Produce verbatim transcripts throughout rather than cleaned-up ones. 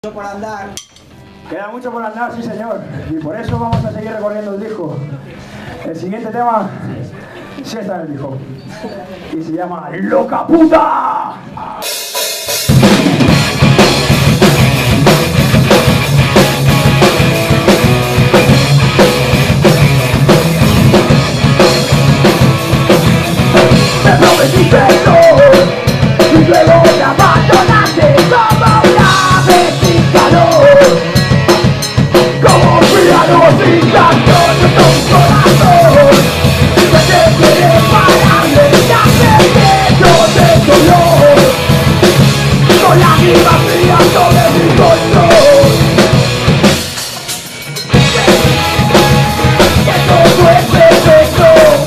mucho por andar. Queda mucho por andar, sí señor. Y por eso vamos a seguir recorriendo el disco. El siguiente tema sí está en el disco. Y se llama ¡Loca Puta! Me prometiste todo y luego me abandonaste como una mexicano, como piano sin canción de tu corazón. Me te quieres pararme y hacer que yo te dolor, con lágrimas frías sobre mi colchón. Que todo es perfecto.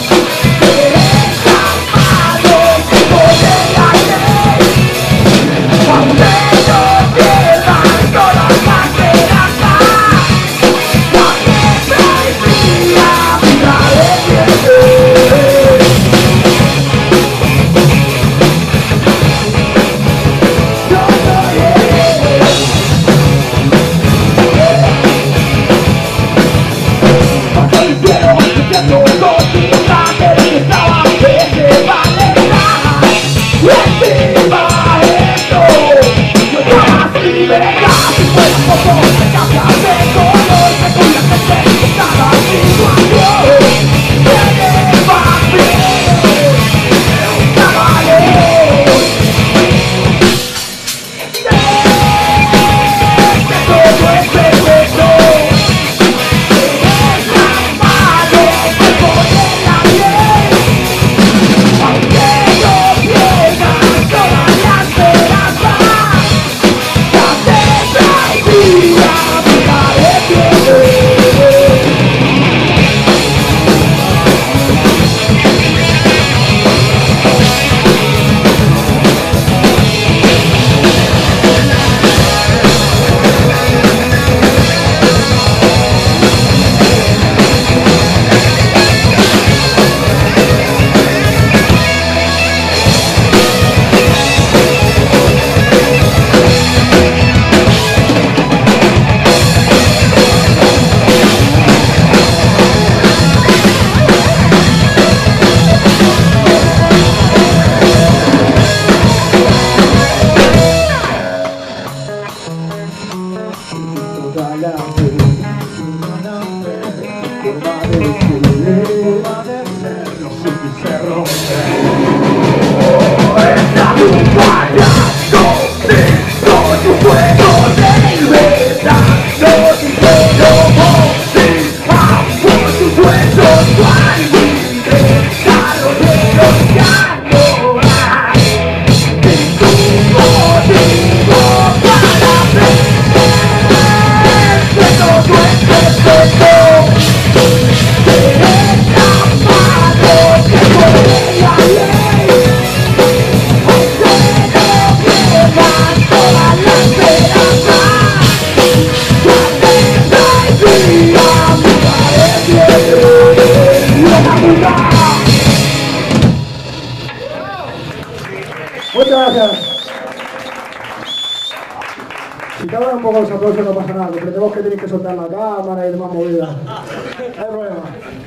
Muchas gracias. Si te hablan un poco los aplausos no pasa nada, comprendemos que tenéis que soltar la cámara y demás movidas. No hay problema.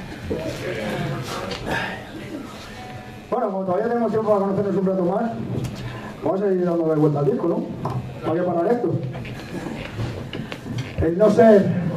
Bueno, como todavía tenemos tiempo para conocernos un rato más, vamos a ir dando vuelta al disco, ¿no? ¿Para qué parar esto? El no ser...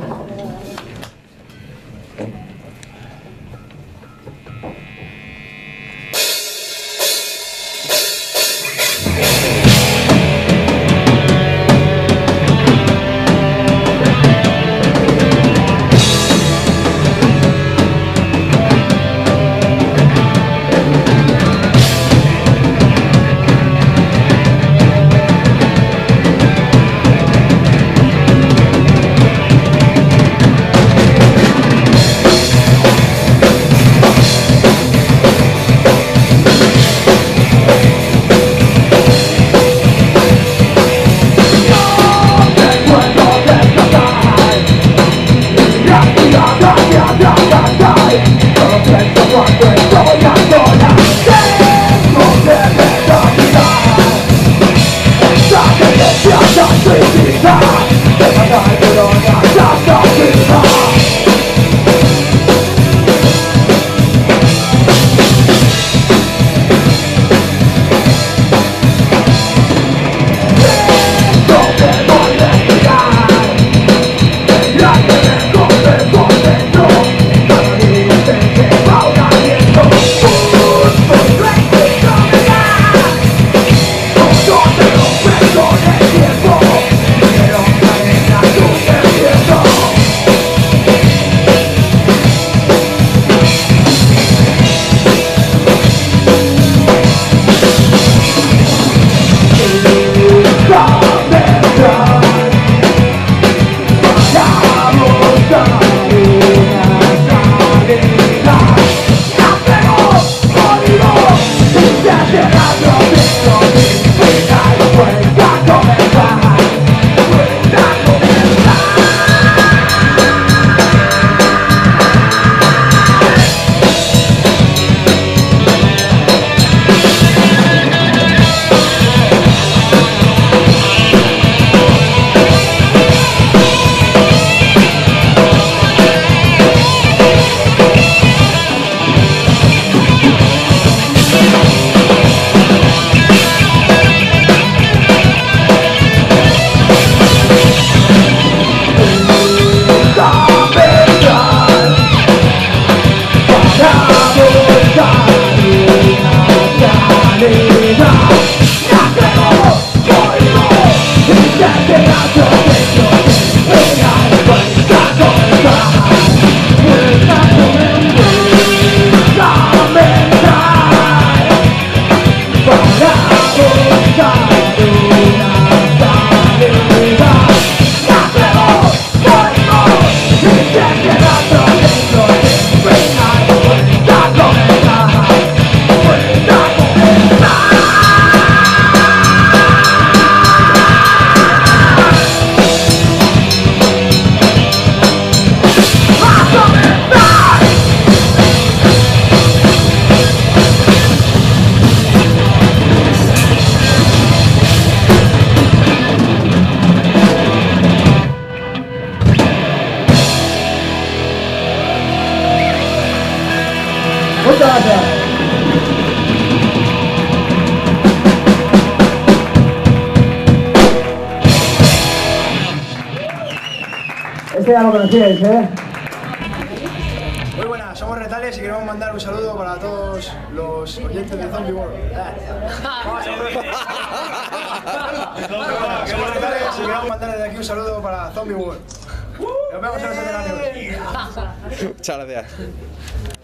Este ya lo conocíais, ¿eh? Muy buenas, somos Retales y queremos mandar un saludo para todos los oyentes de Zombie World. Somos Retales y queremos mandar desde aquí un saludo para Zombie World. Nos vemos en los escenarios. Muchas gracias.